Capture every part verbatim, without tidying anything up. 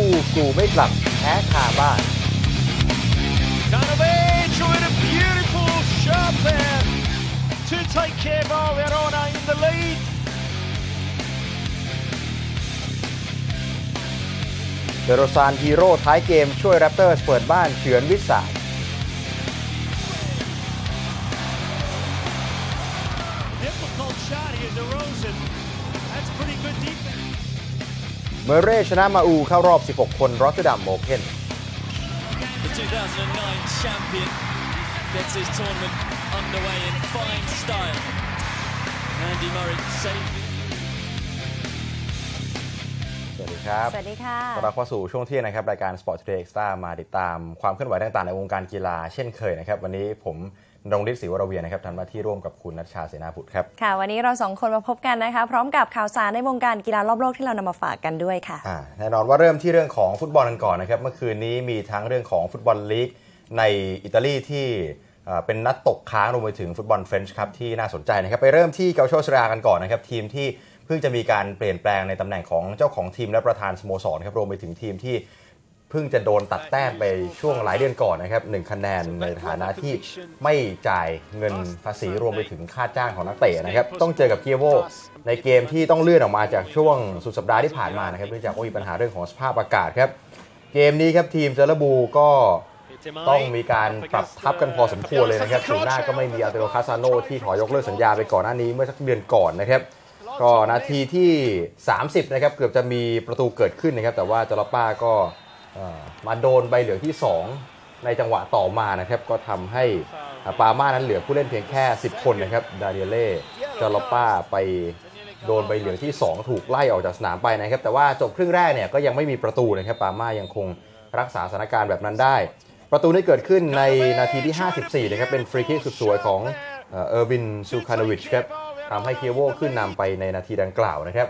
บูกูไม่กลับแพ้คาบ้าน To take Chievo Verona in the lead. เดโรซานฮีโร่ท้ายเกมช่วยแรปเตอร์สเปิดบ้านเฉือนวิสาเมเร่ชนะมาอูเข้ารอบสิบหกคนรอตเตอร์ดัมโอเพ่น Gets his tournament underway in fine style. Andy Murray safe. สวัสดีครับสวัสดีค่ะต้อนรับเข้าสู่ช่วงเที่ยงนะครับรายการ Sport Today Extra มาติดตามความเคลื่อนไหวต่างๆในวงการกีฬาเช่นเคยนะครับวันนี้ผมณรงค์ฤทธิ์ศรีวรเวียนนะครับทำหน้าที่ร่วมกับคุณณัชชาเสนาบุตรครับค่ะวันนี้เราสองคนมาพบกันนะคะพร้อมกับข่าวสารในวงการกีฬารอบโลกที่เรานำมาฝากกันด้วยค่ะแน่นอนว่าเริ่มที่เรื่องของฟุตบอลกันก่อนนะครับเมื่อคืนนี้มีทั้งเรื่องของฟุตบอลลีกในอิตาลีที่เป็นนัดตกค้างรวมไปถึงฟุตบอลเฟรนช์ครับที่น่าสนใจนะครับไปเริ่มที่เกาโชสรากันก่อนนะครับทีมที่เพิ่งจะมีการเปลี่ยนแปลงในตำแหน่งของเจ้าของทีมและประธานสโมสรครับรวมไปถึงทีมที่เพิ่งจะโดนตัดแต้มไปช่วงหลายเดือนก่อนนะครับหนึ่งคะแนนในฐานะที่ไม่จ่ายเงินภาษีรวมไปถึงค่าจ้างของนักเตะนะครับต้องเจอกับเคียโวในเกมที่ต้องเลื่อนออกมาจากช่วงสุดสัปดาห์ที่ผ่านมานะครับเนื่องจากว่ามีปัญหาเรื่องของสภาพอากาศครับเกมนี้ครับทีมเซเลบูก็ต้องมีการปรับทับกันพอสมควรเลยนะครับศูนย์หน้าก็ไม่มีอัลเตโรคาซาโนที่ขอยกเลิกสัญญาไปก่อนหน้านี้เมื่อสักเดือนก่อนนะครับก็นาทีที่สามสิบนะครับเกือบจะมีประตูเกิดขึ้นนะครับแต่ว่าจาราป้าก็มาโดนใบเหลืองที่สองในจังหวะต่อมานะครับก็ทำให้ปาม่านั้นเหลือผู้เล่นเพียงแค่สิบคนนะครับดาเดียเล่จาราป้าไปโดนใบเหลืองที่สองถูกไล่ออกจากสนามไปนะครับแต่ว่าจบครึ่งแรกเนี่ยก็ยังไม่มีประตูนะครับปาม่ายังคงรักษาสถานการณ์แบบนั้นได้ประตูนี้เกิดขึ้นในนาทีที่ห้าสิบสี่นะครับเป็นฟรีคิกสุดสวยของเออร์วินซูคาโนวิชครับทำให้เคียโวขึ้นนำไปในนาทีดังกล่าวนะครับ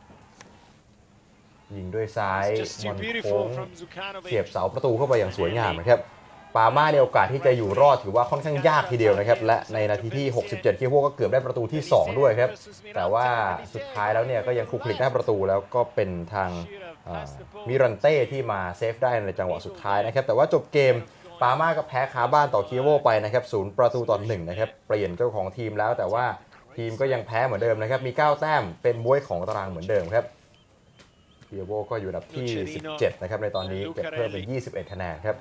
ยิงด้วยซ้ายบอลโค้งเสียบเสาประตูเข้าไปอย่างสวยงามนะครับปาม่าในโอกาสที่จะอยู่รอดถือว่าค่อนข้างยากทีเดียวนะครับและในนาทีที่หกสิบเจ็ดเคียโวก็เกือบได้ประตูที่สองด้วยครับแต่ว่าสุดท้ายแล้วเนี่ยก็ยังคลุกคลิกได้ประตูแล้วก็เป็นทางมิรันเต้ที่มาเซฟได้ในจังหวะสุดท้ายนะครับแต่ว่าจบเกมปาม่าก็แพ้คาบ้านต่อเคียโวไปนะครับศูนย์ประตูต่อหนึ่งนะครับเปลี่ยนเจ้าของทีมแล้วแต่ว่าทีมก็ยังแพ้เหมือนเดิมนะครับมีเก้าแต้มเป็นบ๊วยของตารางเหมือนเดิมครับเคียโวก็อยู่อันดับที่สิบเจ็ดนะครับในตอนนี้เก็บเพิ่มเป็นยี่สิบเอ็ดคะแนนครับ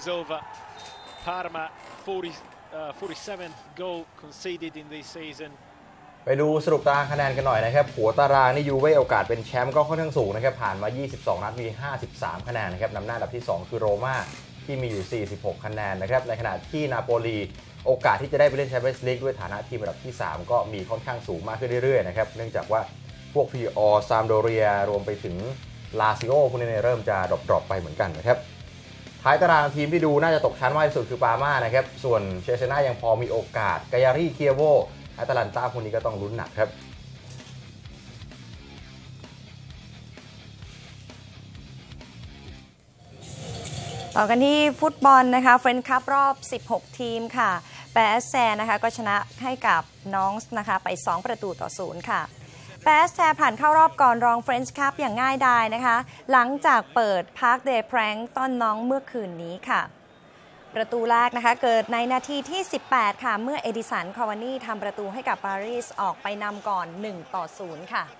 ไปดูสรุปตารางคะแนนกันหน่อยนะครับหัวตารางนี่ยูเว่โอกาสเป็นแชมป์ก็ค่อนข้างสูงนะครับผ่านมายี่สิบสองนัดมีห้าสิบสามคะแนนนะครับนำหน้าอันดับที่สองคือโรม่าที่มีอยู่สี่สิบหกคะแนนนะครับในขณะที่นาโปลีโอกาสที่จะได้ไปเล่นแชมเปี้ยนส์ลีกด้วยฐานะทีมอันดับที่สามก็มีค่อนข้างสูงมากขึ้นเรื่อยๆนะครับเนื่องจากว่าพวกฟิออร์ซามโดเรียรวมไปถึงลาซิโอพวกนี้เริ่มจะดรอปๆไปเหมือนกันนะครับท้ายตารางทีมที่ดูน่าจะตกชั้นมากที่สุดคือปาม่านะครับส่วนเชเซน่ายังพอมีโอกาสกายารีเคียโวแอตแลนตาพวกนี้ก็ต้องลุ้นหนักครับต่อกันที่ฟุตบอลนะคะเฟรนช์คัพรอบสิบหกทีมค่ะแปแอสแซนะคะก็ชนะให้กับน้องนะคะไปสองประตูต่อศูนย์ค่ะแปแอสแซผ่านเข้ารอบก่อนรองเฟรนช์คัพอย่างง่ายดายนะคะหลังจากเปิดพาร์คเดย์แพรงต้อนน้องเมื่อคืนนี้ค่ะประตูแรกนะคะเกิดในนาทีที่สิบแปดค่ะเมื่อเอดิสันคาวานี่ทำประตูให้กับปารีสออกไปนำก่อนหนึ่งต่อศูนย์ค่ะ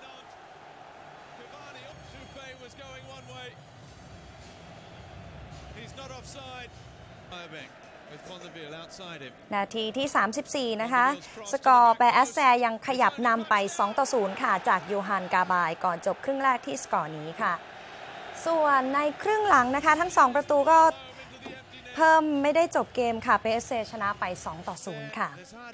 นาทีที่สามสิบสี่นะคะสกอร์แปแอสแซยังขยับนำไปสองต่อศูนย์ค่ะจากโยฮันกาบายก่อนจบครึ่งแรกที่สกอร์นี้ค่ะส่วนในครึ่งหลังนะคะทั้งสองประตูก็เพิ่มไม่ได้จบเกมค่ะเปเอสเซชนะไปสองต่อศูนย์ค่ะ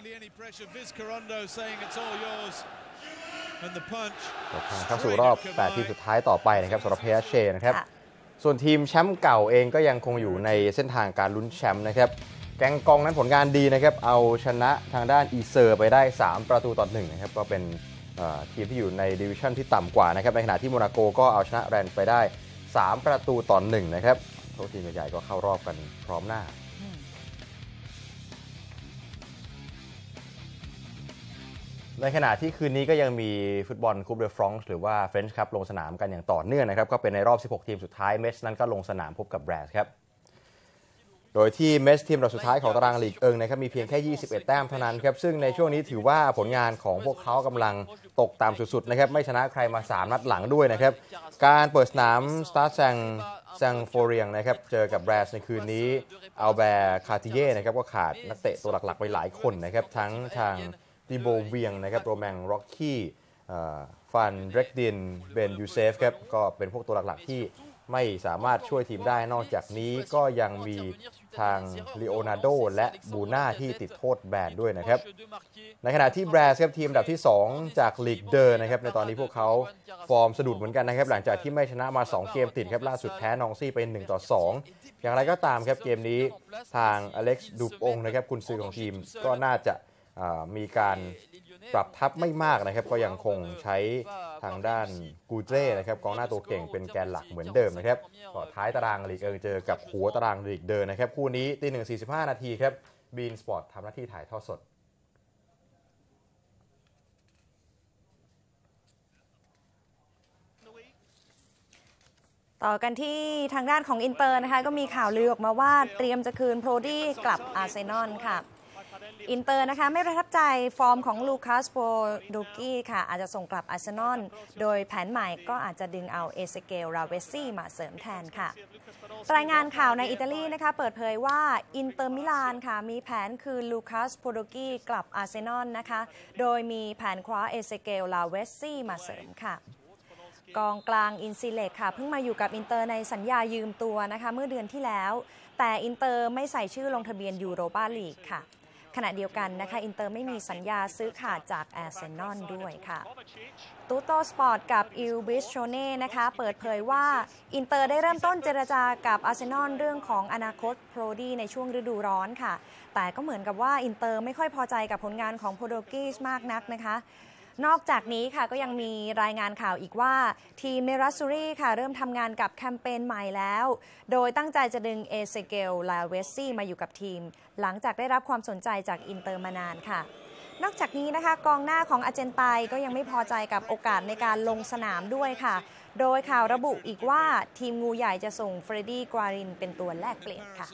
เข้าสู่รอบแปดทีมสุดท้ายต่อไปนะครับสำหรับเพเอสเซนะครับส่วนทีมแชมป์เก่าเองก็ยังคงอยู่ในเส้นทางการลุ้นแชมป์นะครับแกงกองนั้นผลงานดีนะครับเอาชนะทางด้านอีเซอร์ไปได้สามประตูต่อหนึ่งนะครับก็เป็นทีมที่อยู่ในดิวิชั่นที่ต่ำกว่านะครับในขณะที่โมนาโกก็เอาชนะแรนไปได้สามประตูต่อหนึ่งนะครับโค้ชทีมใหญ่ๆก็เข้ารอบกันพร้อมหน้าในขณะที่คืนนี้ก็ยังมีฟุตบอลคูปเดอฟรองซ์หรือว่าเฟรนช์คัพลงสนามกันอย่างต่อเนื่องนะครับก็เป็นในรอบสิบหกทีมสุดท้ายเมสนั้นก็ลงสนามพบกับแบรสครับโดยที่เมสทีมอันดับสุดท้ายของตารางลีกเอิงนะครับมีเพียงแค่ยี่สิบเอ็ดแต้มเท่านั้นครับซึ่งในช่วงนี้ถือว่าผลงานของพวกเขากำลังตกต่ำสุดๆนะครับไม่ชนะใครมาสามนัดหลังด้วยนะครับการเปิดสนามสตาร์แซงแซงโฟเรียงนะครับเจอกับแบรสในคืนนี้อัลแบร์คาติเย่นะครับก็ขาดนักเตะตัวหลักๆไปหลายคนนะครับทั้งทางดิโบเวียงนะครับโรแมงร็อกกี้ฟันเรกดินเบนยูเซฟครับก็เป็นพวกตัวหลักๆที่ไม่สามารถช่วยทีมได้นอกจากนี้ก็ยังมีทางลีโอนาร์โดและบูน่าที่ติดโทษแบนด้วยนะครับในขณะที่แบรสครับทีมอันดับที่สองจากลีกเดอร์นะครับในตอนนี้พวกเขาฟอร์มสะดุดเหมือนกันนะครับหลังจากที่ไม่ชนะมาสองเกมติดครับล่าสุดแพ้นองซี่ไปหนึ่งต่อสองอย่างไรก็ตามครับเกมนี้ทางอเล็กซ์ดูปองนะครับกุนซือของทีมก็น่าจะมีการปรับทัพไม่มากนะครับก็ยังคงใช้ทางด้านกูเจ้นะครับกองหน้าตัวเก่งเป็นแกนหลักเหมือนเดิมนะครับก็ท้ายตารางลีกเอิงเจอกับหัวตารางลีกเดินนะครับคู่นี้ตีหนึ่งสี่สิบห้านาทีครับบีนสปอร์ตทำหน้าที่ถ่ายทอดสดต่อกันที่ทางด้านของอินเตอร์นะคะก็มีข่าวลือออกมาว่าเตรียมจะคืนโพรดี้กลับอาร์เซนอลค่ะอินเตอร์นะคะไม่ประทับใจฟอร์มของลูคัสโปโดกี้ค่ะอาจจะส่งกลับอาร์เซนอลโดยแผนใหม่ก็อาจจะดึงเอาเอเซเกลราเวสซี่มาเสริมแทนค่ะรายงานข่าวในอิตาลีนะคะเปิดเผยว่าอินเตอร์มิลานค่ะมีแผนคืนลูคัสโปโดกี้กลับอาร์เซนอลนะคะโดยมีแผนคว้าเอเซเกลราเวสซี่มาเสริมค่ะกองกลางอินซิเล็กค่ะเพิ่งมาอยู่กับอินเตอร์ในสัญญายืมตัวนะคะเมื่อเดือนที่แล้วแต่อินเตอร์ไม่ใส่ชื่อลงทะเบียนยูโรปาลีกค่ะขณะเดียวกันนะคะอินเตอร์ไม่มีสัญญาซื้อขาดจากอาร์เซนอลด้วยค่ะตูโตสปอร์ตกับอิลบิชโชเน่นะคะเปิดเผยว่าอินเตอร์ได้เริ่มต้นเจรจากับอาร์เซนอลเรื่องของอนาคตโพรดี้ในช่วงฤดูร้อนค่ะแต่ก็เหมือนกับว่าอินเตอร์ไม่ค่อยพอใจกับผลงานของโพโดกิสมากนักนะคะนอกจากนี้ค่ะก็ยังมีรายงานข่าวอีกว่าทีมเนรัสซูรีค่ะเริ่มทำงานกับแคมเปญใหม่แล้วโดยตั้งใจจะดึงเอเซเกลลาเวสซี่มาอยู่กับทีมหลังจากได้รับความสนใจจากอินเตอร์มานานค่ะนอกจากนี้นะคะกองหน้าของอาร์เจนไตน์ก็ยังไม่พอใจกับโอกาสในการลงสนามด้วยค่ะโดยข่าวระบุอีกว่าทีมงูใหญ่จะส่งเฟรดดี้กวารินเป็นตัวแลกเปลี่ยนค่ะ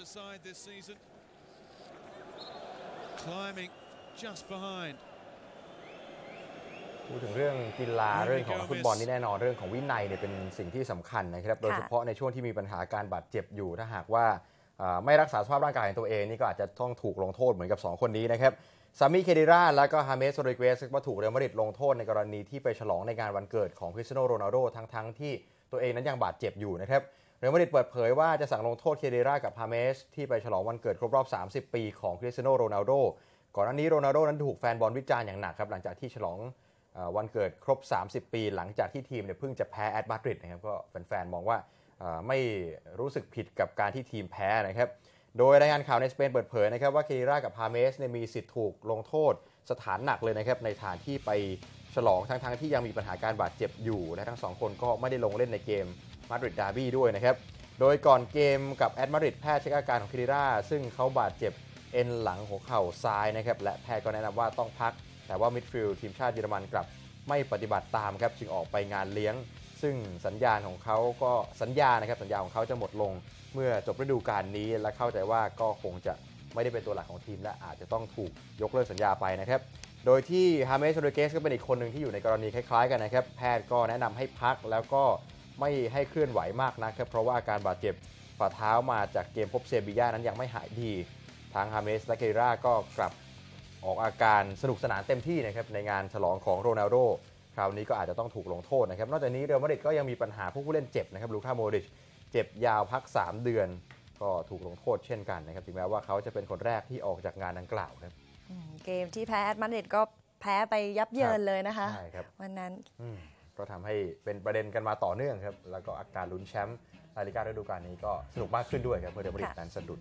พูดถึงเรื่องกีฬาเรื่องของฟุตบอลนี่แน่นอนเรื่องของวินัยเนี่ยเป็นสิ่งที่สำคัญนะครับโดยเฉพาะในช่วงที่มีปัญหาการบาดเจ็บอยู่ถ้าหากว่าไม่รักษาสภาพร่างกายของตัวเองนี่ก็อาจจะต้องถูกลงโทษเหมือนกับสองคนนี้นะครับซามิเคเดราและก็ฮาเมสโรดริเกสก็ถูกเรอัลมาดริดลงโทษในกรณีที่ไปฉลองในงานวันเกิดของคริสเตียโนโรนัลโดทั้งๆที่ตัวเองนั้นยังบาดเจ็บอยู่นะครับเรอัลมาดริดเปิดเผยว่าจะสั่งลงโทษเคเดรากับฮาเมสที่ไปฉลองวันเกิดครบรอบสามสิบปีของคริสเตียโนโรนัลโดก่อนหน้านี้โรนัลโดนั้นถูกแฟนบอลวิจารณ์อย่างหนักครับหลังจากที่ฉลองวันเกิดครบสามสิบปีหลังจากที่ทีมเนี่ยเพิ่งจะแพ้แอตมาดริดนะครับก็แฟนๆมองว่าไม่รู้สึกผิดกับการที่ทีมแพ้นะครับโดยรายงานข่าวในสเปนเปิดเผยนะครับว่าเคเดรากับฮาเมสเนี่ยมีสิทธิ์ถูกลงโทษสถานหนักเลยนะครับในฐานที่ไปฉลองทั้งๆที่ยังมีปัญหาการบาดเจ็บอยู่และทั้งสองคนก็ไม่ได้ลงเล่นในเกมมาดริดดาร์บี้ด้วยนะครับโดยก่อนเกมกับแอตมาดริดแพทย์เช็คอาการของเคเดราซึ่งเขาบาดเจ็บเอ็นหลังหัวเข่าซ้ายนะครับและแพทย์ก็แนะนำว่าต้องพักแต่ว่ามิดฟิลด์ทีมชาติเยอรมันกลับไม่ปฏิบัติตามครับจึงออกไปงานเลี้ยงซึ่งสัญญาณของเขาก็สัญญานะครับสัญญาของเขาจะหมดลงเมื่อจบฤดูกาลนี้และเข้าใจว่าก็คงจะไม่ได้เป็นตัวหลักของทีมและอาจจะต้องถูกยกเลิกสัญญาไปนะครับโดยที่ฮาเมสโรดริเกสก็เป็นอีกคนหนึ่งที่อยู่ในกรณีคล้ายๆกันนะครับแพทย์ก็แนะนำให้พักแล้วก็ไม่ให้เคลื่อนไหวมากนะครับเพราะว่าอาการบาดเจ็บฝ่าเท้ามาจากเกมพบเซบีย่านั้นยังไม่หายดีทางฮาเมสและเคเดราก็กลับออกอาการสนุกสนานเต็มที่นะครับในงานฉลองของโรนัลโดคราวนี้ก็อาจจะต้องถูกลงโทษนะครับนอกจากนี้เรอัลมาดริดก็ยังมีปัญหาผู้เล่นเจ็บนะครับลูก้าโมดริชเจ็บยาวพักสามเดือนก็ถูกลงโทษเช่นกันนะครับถึงแม้ว่าเขาจะเป็นคนแรกที่ออกจากงานดังกล่าวครับเกมที่แพ้แอตมาดริดก็แพ้ไปยับเยินเลยนะคะใช่ครับวันนั้นก็ทำให้เป็นประเด็นกันมาต่อเนื่องครับแล้วก็อาการลุ้นแชมป์ลาลิก้าฤดูกาลนี้ก็สนุกมากขึ้นด้วยครับเมื่อเรอัลมาดริดนั้นสะดุด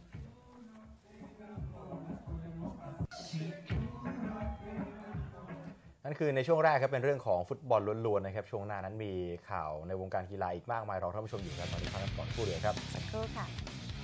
นั่นคือในช่วงแรกครับเป็นเรื่องของฟุตบอลล้วนๆนะครับช่วงหน้านั้นมีข่าวในวงการกีฬาอีกมากมายรอท่านผู้ชมอยู่ครับตอนนี้พักกันก่อนครู่เดียวครับสักครู่ค่ะ